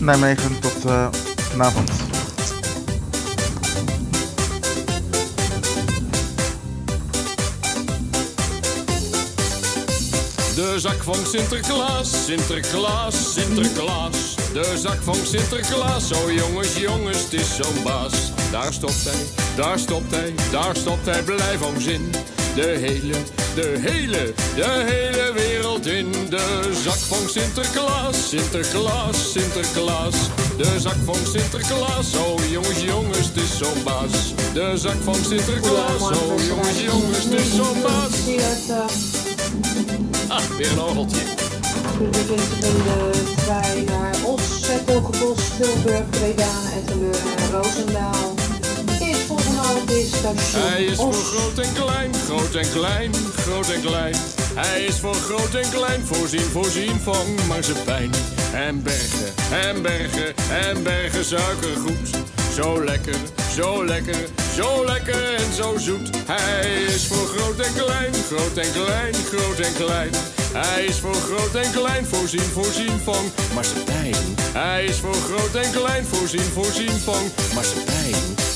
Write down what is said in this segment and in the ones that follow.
Nijmegen. Tot vanavond. De zak van Sinterklaas, Sinterklaas, Sinterklaas. De zak van Sinterklaas, oh jongens, jongens, het is zo'n baas. Daar stopt hij, daar stopt hij, daar stopt hij, blijf om zin. De hele wereld in. De zak van Sinterklaas, Sinterklaas, Sinterklaas. De zak van Sinterklaas, oh jongens, jongens, het is zo'n baas. De zak van Sinterklaas, oh jongens, jongens, het is zo'n baas. Ah, weer een orgeltje. We bevinden in de trein naar Os, Hertogenbosch, Tilburg, Breda, Etteleur en Roosendaal. Is volgende is station Hij is voor Os. groot en klein, groot en klein, groot en klein. Hij is voor groot en klein, voorzien, voorzien van marsepein. En bergen, en bergen, en bergen suikergoed. Zo lekker, zo lekker, zo lekker en zo zoet. Hij is voor groot en klein, groot en klein, groot en klein. Hij is voor groot en klein, voorzien, voorzien van marsepein. Hij is voor groot en klein, voorzien, voorzien van marsepein.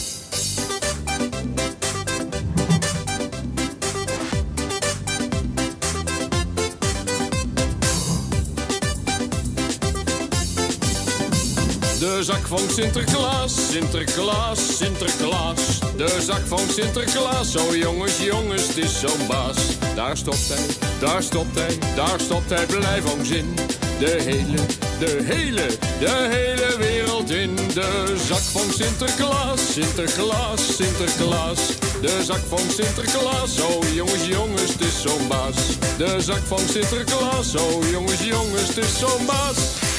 De zak van Sinterklaas, Sinterklaas, Sinterklaas. De zak van Sinterklaas, oh jongens, jongens, het is zo'n baas. Daar stopt hij, daar stopt hij, daar stopt hij, blijf om zin. De hele wereld in. De zak van Sinterklaas, Sinterklaas, Sinterklaas. De zak van Sinterklaas, oh jongens, jongens, het is zo'n baas. De zak van Sinterklaas, oh jongens, jongens, het is zo'n baas.